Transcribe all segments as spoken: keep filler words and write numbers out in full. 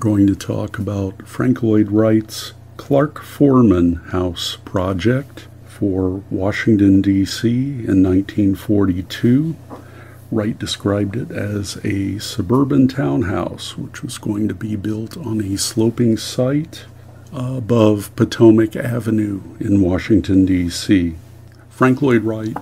going to talk about Frank Lloyd Wright's Clark Foreman house project for Washington, D C in nineteen forty-two. Wright described it as a suburban townhouse, which was going to be built on a sloping site above Potomac Avenue in Washington, D C Frank Lloyd Wright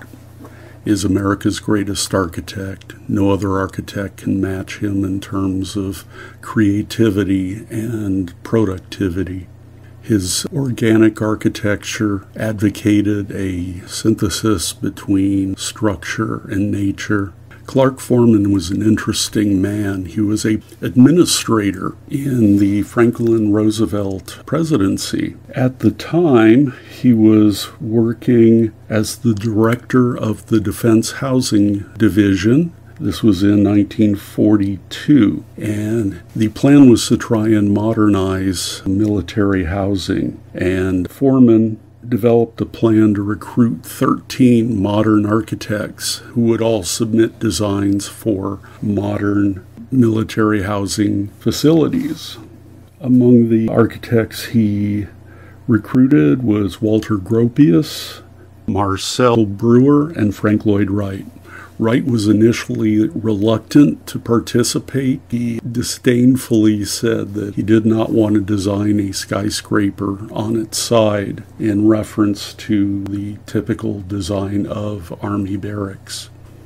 is America's greatest architect. No other architect can match him in terms of creativity and productivity. His organic architecture advocated a synthesis between structure and nature. Clark Foreman was an interesting man. He was an administrator in the Franklin Roosevelt presidency. At the time, he was working as the director of the Defense Housing Division. This was in nineteen forty-two, and the plan was to try and modernize military housing. And Foreman developed a plan to recruit thirteen modern architects who would all submit designs for modern military housing facilities. Among the architects he recruited was Walter Gropius, Marcel Breuer, and Frank Lloyd Wright. Wright was initially reluctant to participate. He disdainfully said that he did not want to design a skyscraper on its side in reference to the typical design of Army barracks.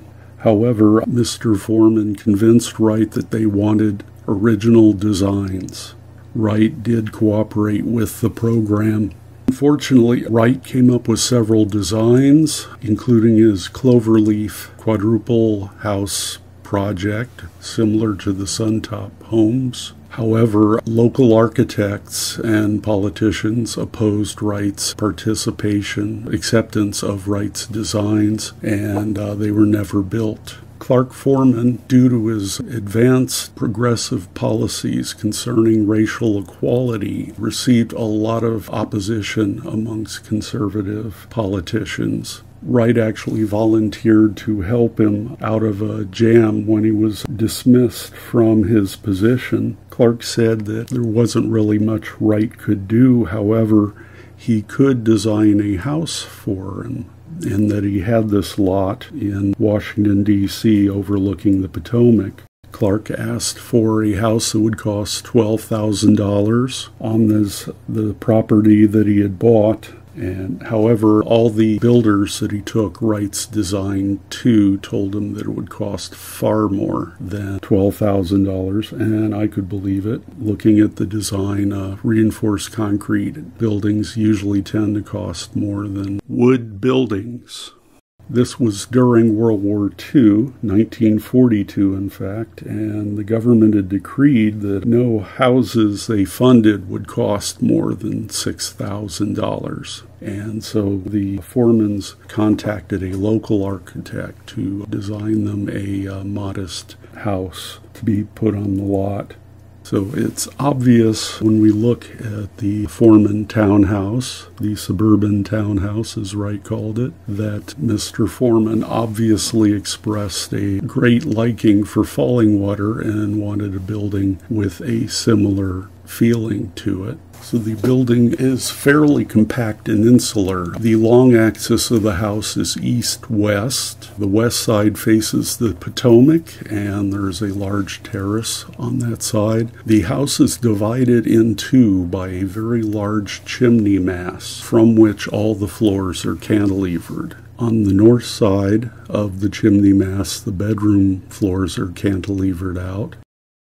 However, Mister Foreman convinced Wright that they wanted original designs. Wright did cooperate with the program. Unfortunately, Wright came up with several designs, including his cloverleaf quadruple house project, similar to the Suntop homes. However, local architects and politicians opposed Wright's participation, acceptance of Wright's designs, and uh, they were never built. Clark Foreman, due to his advanced progressive policies concerning racial equality, received a lot of opposition amongst conservative politicians. Wright actually volunteered to help him out of a jam when he was dismissed from his position. Clark said that there wasn't really much Wright could do, however, he could design a house for him, and that he had this lot in Washington, D C overlooking the Potomac. Clark asked for a house that would cost twelve thousand dollars on this, the property that he had bought. And however, all the builders that he took Wright's design to told him that it would cost far more than twelve thousand dollars, and I could believe it. Looking at the design, uh, reinforced concrete buildings usually tend to cost more than wood buildings. This was during World War Two, nineteen forty-two in fact, and the government had decreed that no houses they funded would cost more than six thousand dollars. And so the Foremans contacted a local architect to design them a uh, modest house to be put on the lot. So it's obvious when we look at the Foreman townhouse, the suburban townhouse as Wright called it, that Mister Foreman obviously expressed a great liking for Fallingwater and wanted a building with a similar feeling to it. So the building is fairly compact and insular. The long axis of the house is east-west. The west side faces the Potomac, and there's a large terrace on that side. The house is divided in two by a very large chimney mast, from which all the floors are cantilevered. On the north side of the chimney mast, the bedroom floors are cantilevered out.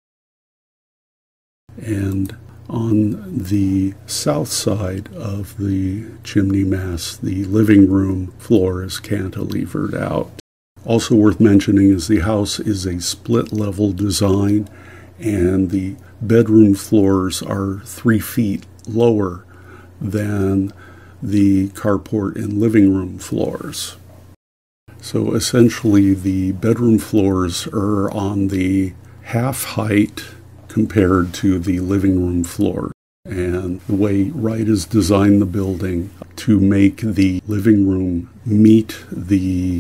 And on the south side of the chimney mast, the living room floor is cantilevered out. Also worth mentioning is the house is a split-level design, and the bedroom floors are three feet lower than the carport and living room floors. So essentially the bedroom floors are on the half height compared to the living room floor. And the way Wright has designed the building to make the living room meet the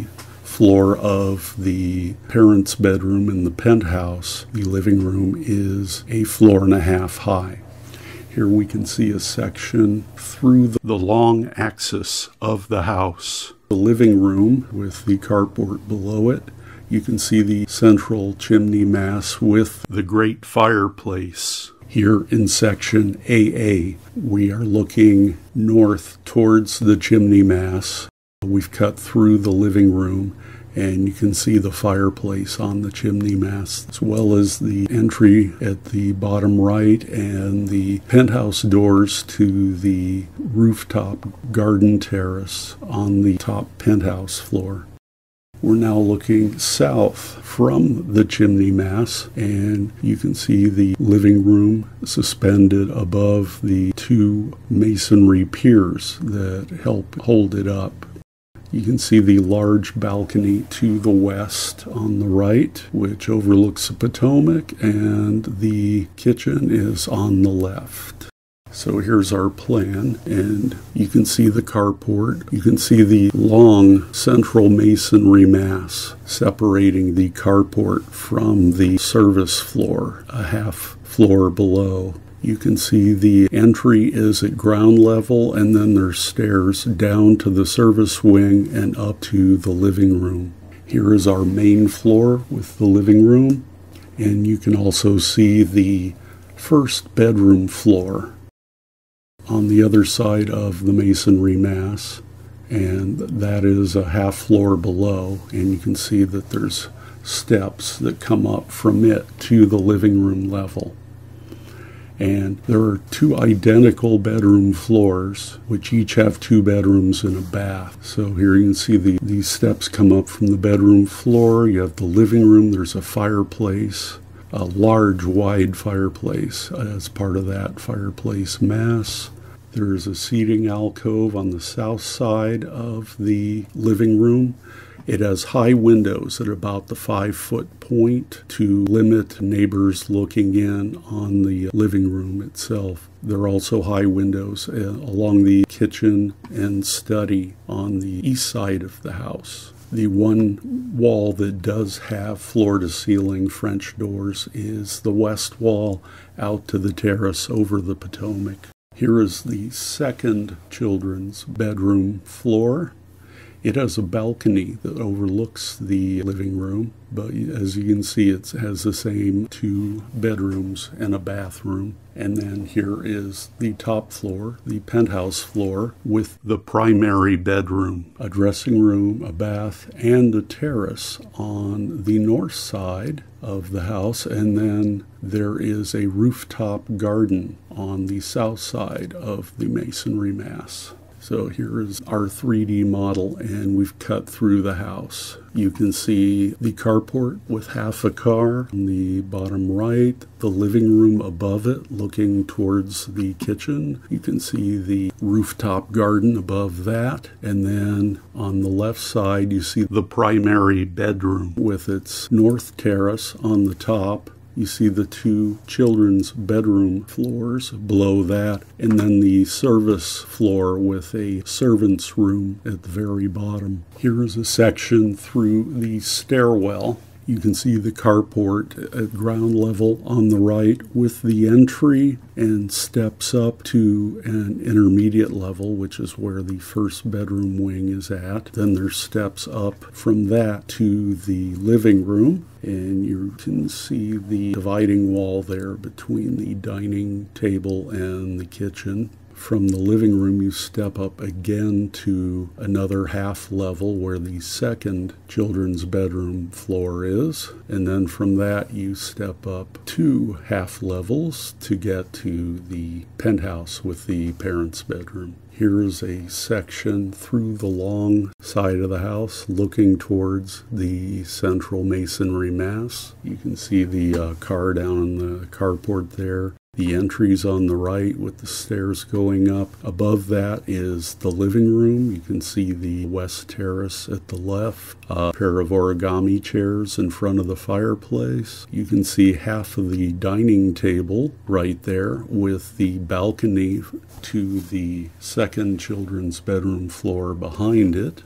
floor of the parents' bedroom in the penthouse, the living room is a floor and a half high. Here we can see a section through the long axis of the house. The living room with the carport below it. You can see the central chimney mass with the great fireplace. Here in section A A, we are looking north towards the chimney mass. We've cut through the living room, and you can see the fireplace on the chimney mast, as well as the entry at the bottom right and the penthouse doors to the rooftop garden terrace on the top penthouse floor. We're now looking south from the chimney mass, and you can see the living room suspended above the two masonry piers that help hold it up. You can see the large balcony to the west on the right, which overlooks the Potomac, and the kitchen is on the left. So here's our plan, and you can see the carport. You can see the long central masonry mass separating the carport from the service floor, a half floor below. You can see the entry is at ground level, and then there's stairs down to the service wing and up to the living room. Here is our main floor with the living room, and you can also see the first bedroom floor on the other side of the masonry mass, and that is a half floor below, and you can see that there's steps that come up from it to the living room level. And there are two identical bedroom floors, which each have two bedrooms and a bath. So here you can see the, these steps come up from the bedroom floor. You have the living room. There's a fireplace, a large, wide fireplace as part of that fireplace mass. There's a seating alcove on the south side of the living room. It has high windows at about the five-foot point to limit neighbors looking in on the living room itself. There are also high windows uh, along the kitchen and study on the east side of the house. The one wall that does have floor-to-ceiling French doors is the west wall out to the terrace over the Potomac. Here is the second children's bedroom floor. It has a balcony that overlooks the living room, but as you can see, it has the same two bedrooms and a bathroom. And then here is the top floor, the penthouse floor, with the primary bedroom, a dressing room, a bath, and a terrace on the north side of the house. And then there is a rooftop garden on the south side of the masonry mass. So here is our three D model, and we've cut through the house. You can see the carport with half a car on the bottom right, the living room above it looking towards the kitchen. You can see the rooftop garden above that, and then on the left side you see the primary bedroom with its north terrace on the top. You see the two children's bedroom floors below that, and then the service floor with a servant's room at the very bottom. Here is a section through the stairwell. You can see the carport at ground level on the right with the entry and steps up to an intermediate level, which is where the first bedroom wing is at. Then there's steps up from that to the living room, and you can see the dividing wall there between the dining table and the kitchen. From the living room, you step up again to another half level where the second children's bedroom floor is. And then from that, you step up two half levels to get to the penthouse with the parents' bedroom. Here's a section through the long side of the house looking towards the central masonry mass. You can see the uh, car down in the carport there. The entry's on the right with the stairs going up. Above that is the living room. You can see the west terrace at the left. A pair of origami chairs in front of the fireplace. You can see half of the dining table right there with the balcony to the second children's bedroom floor behind it.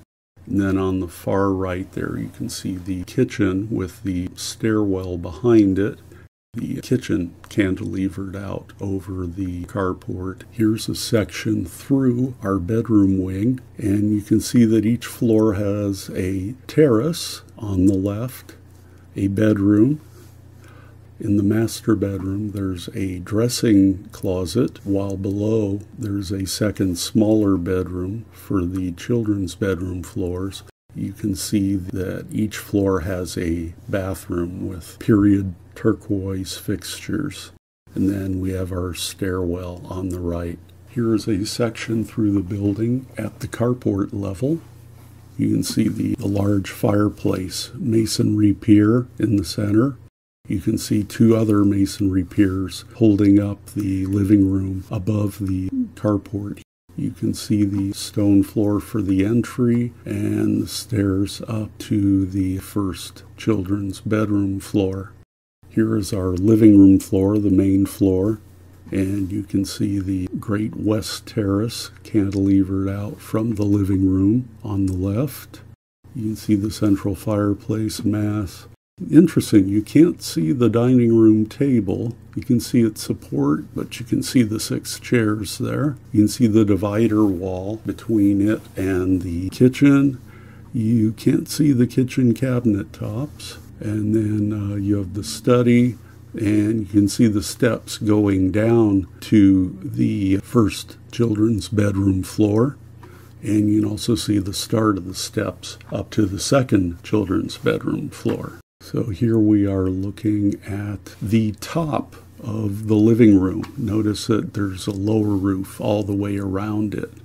And then on the far right there, you can see the kitchen with the stairwell behind it. The kitchen cantilevered out over the carport. Here's a section through our bedroom wing, and you can see that each floor has a terrace on the left, a bedroom. In the master bedroom, there's a dressing closet, while below there's a second smaller bedroom for the children's bedroom floors. You can see that each floor has a bathroom with period turquoise fixtures. And then we have our stairwell on the right. Here is a section through the building at the carport level. You can see the, the large fireplace masonry pier in the center. You can see two other masonry piers holding up the living room above the carport. You can see the stone floor for the entry and the stairs up to the first children's bedroom floor. Here is our living room floor, the main floor, and you can see the Great West Terrace cantilevered out from the living room on the left. You can see the central fireplace mass. Interesting, you can't see the dining room table. You can see its support, but you can see the six chairs there. You can see the divider wall between it and the kitchen. You can't see the kitchen cabinet tops. And then uh, you have the study, and you can see the steps going down to the first children's bedroom floor. And you can also see the start of the steps up to the second children's bedroom floor. So here we are looking at the top of the living room. Notice that there's a lower roof all the way around it.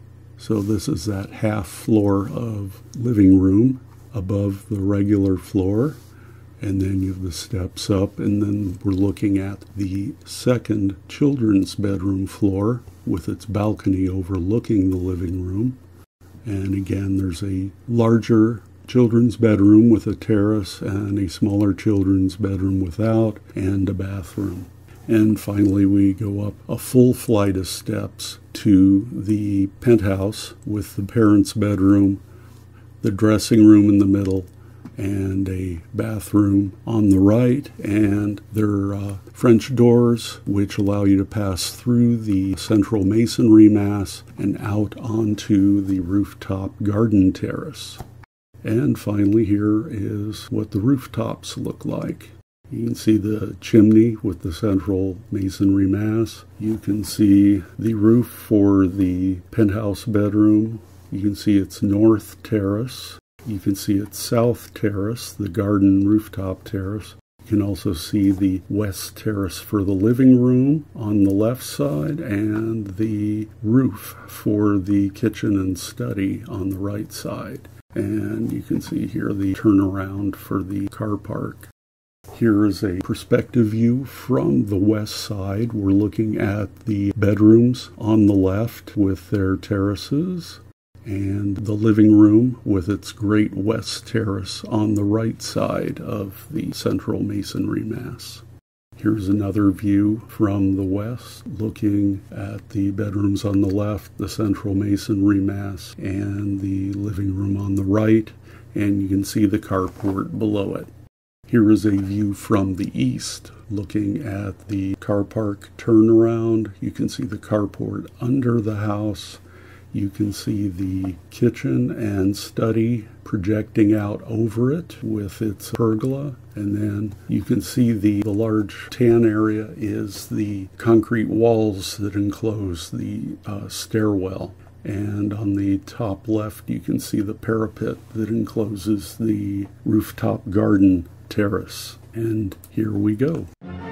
So this is that half floor of living room above the regular floor. And then you have the steps up, and then we're looking at the second children's bedroom floor with its balcony overlooking the living room. And again, there's a larger children's bedroom with a terrace and a smaller children's bedroom without, and a bathroom. And finally, we go up a full flight of steps to the penthouse with the parents' bedroom, the dressing room in the middle, and a bathroom on the right, and there are uh, French doors which allow you to pass through the central masonry mass and out onto the rooftop garden terrace. And finally, here is what the rooftops look like. You can see the chimney with the central masonry mass. You can see the roof for the penthouse bedroom. You can see its north terrace. You can see its south terrace, the garden rooftop terrace. You can also see the west terrace for the living room on the left side, and the roof for the kitchen and study on the right side. And you can see here the turnaround for the car park. Here is a perspective view from the west side. We're looking at the bedrooms on the left with their terraces, and the living room with its great west terrace on the right side of the central masonry mass. Here's another view from the west, looking at the bedrooms on the left, the central masonry mass, and the living room on the right, and you can see the carport below it. Here is a view from the east, looking at the car park turnaround. You can see the carport under the house. You can see the kitchen and study projecting out over it with its pergola. And then you can see the, the large tan area is the concrete walls that enclose the uh, stairwell. And on the top left, you can see the parapet that encloses the rooftop garden terrace. And here we go.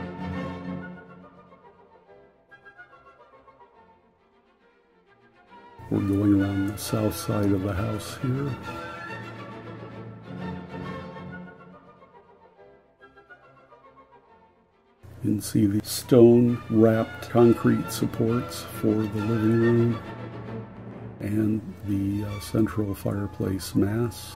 We're going around the south side of the house here. You can see the stone-wrapped concrete supports for the living room and the uh, central fireplace mass.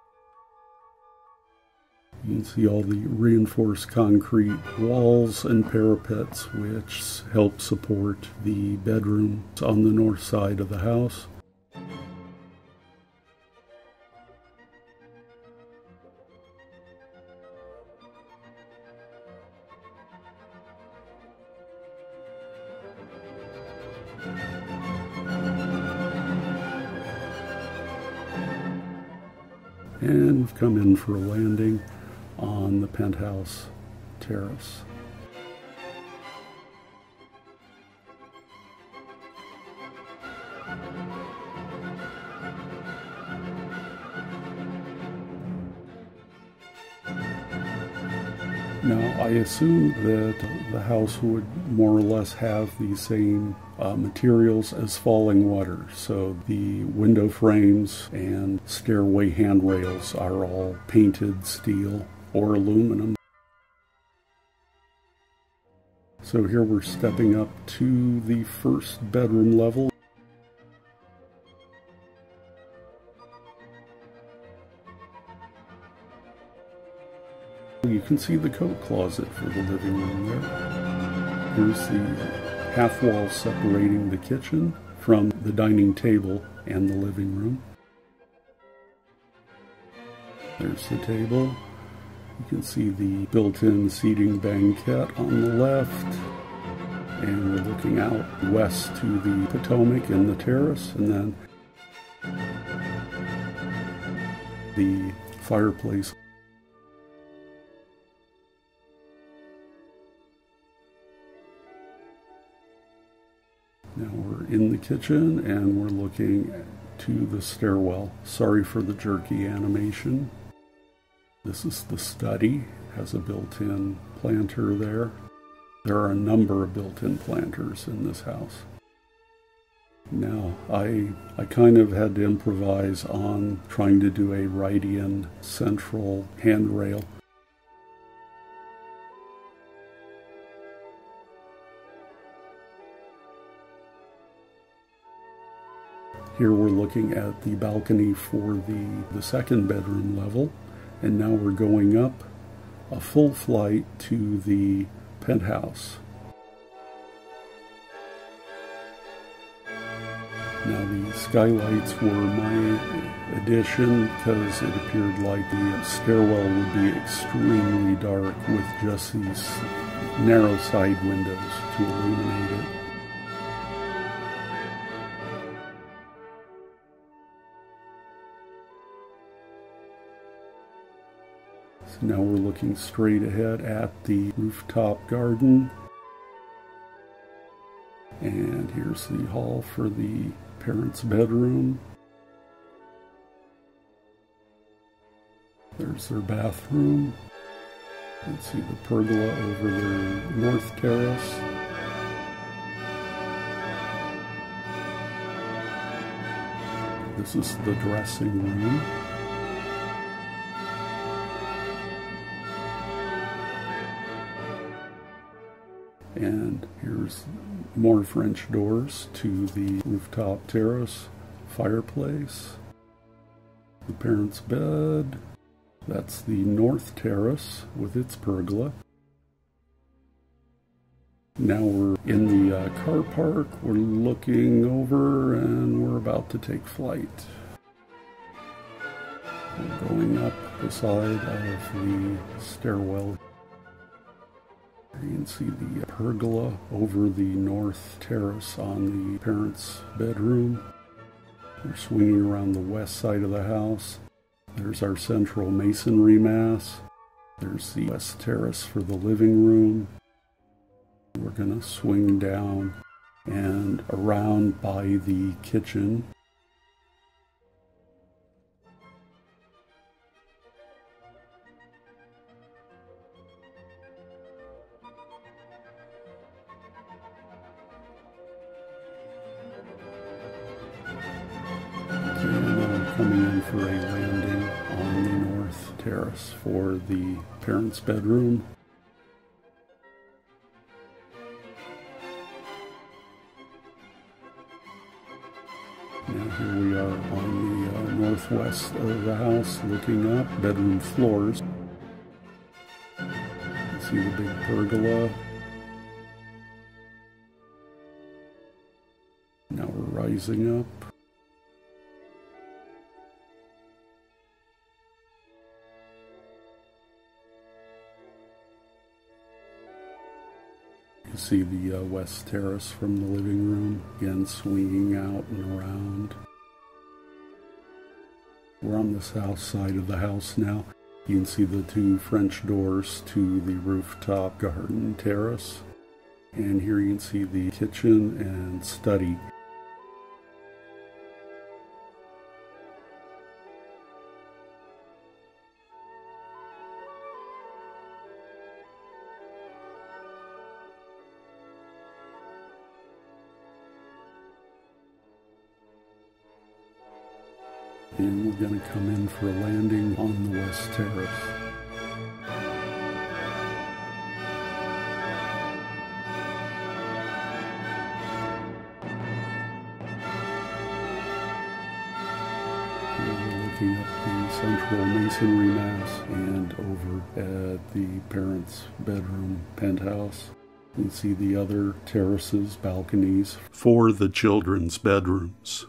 You can see all the reinforced concrete walls and parapets which help support the bedrooms on the north side of the house. And we've come in for a landing on the penthouse terrace. Now, I assumed that the house would more or less have the same uh, materials as falling water. So the window frames and stairway handrails are all painted steel or aluminum. So here we're stepping up to the first bedroom level. You can see the coat closet for the living room there. Here's the half wall separating the kitchen from the dining table and the living room. There's the table. You can see the built-in seating banquette on the left. And we're looking out west to the Potomac and the terrace, and then the fireplace. Now we're in the kitchen and we're looking to the stairwell. Sorry for the jerky animation. This is the study. It has a built-in planter there. There are a number of built-in planters in this house. Now, I, I kind of had to improvise on trying to do a right-in central handrail. Here we're looking at the balcony for the, the second bedroom level, and now we're going up a full flight to the penthouse. Now the skylights were my addition because it appeared like the stairwell would be extremely dark with just these narrow side windows to illuminate it. So now we're looking straight ahead at the rooftop garden. And here's the hall for the parents' bedroom. There's their bathroom. You can see the pergola over their north terrace. This is the dressing room. And here's more French doors to the rooftop terrace, fireplace, the parents' bed. That's the north terrace with its pergola. Now we're in the uh, car park. We're looking over and we're about to take flight. We're going up the side of the stairwell. You can see the pergola over the north terrace on the parents' bedroom. We're swinging around the west side of the house. There's our central masonry mass. There's the west terrace for the living room. We're going to swing down and around by the kitchen. Coming in for a landing on the north terrace for the parents' bedroom. Now here we are on the uh, northwest of the house, looking up, bedroom floors. You can see the big pergola. Now we're rising up. You see the uh, west terrace from the living room, again swinging out and around. We're on the south side of the house now. You can see the two French doors to the rooftop garden terrace. And here you can see the kitchen and study. And we're going to come in for a landing on the west terrace. Here we're looking at the central masonry mass and over at the parents' bedroom penthouse. You can see the other terraces, balconies for the children's bedrooms.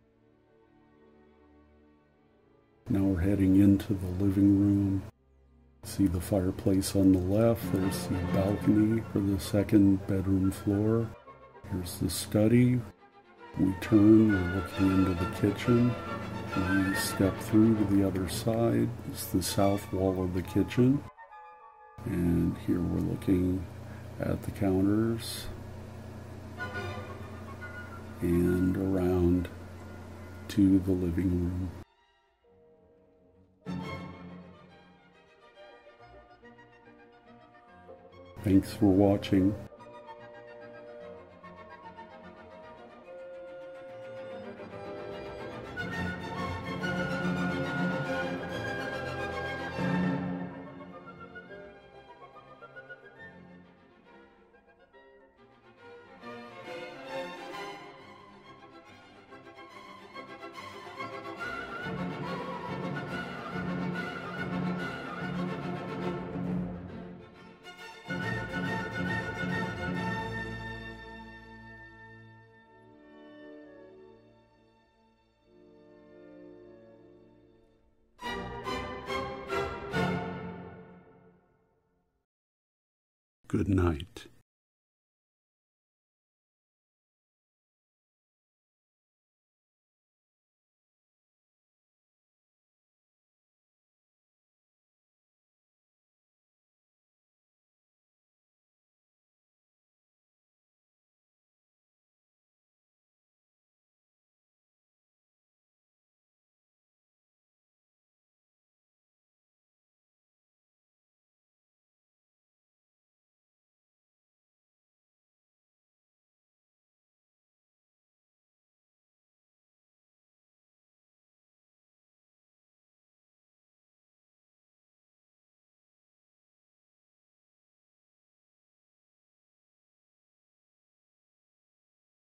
Now we're heading into the living room. See the fireplace on the left. There's the balcony for the second bedroom floor. Here's the study. We turn, we're looking into the kitchen. We step through to the other side. It's the south wall of the kitchen. And here we're looking at the counters and around to the living room. Thanks for watching. Good night.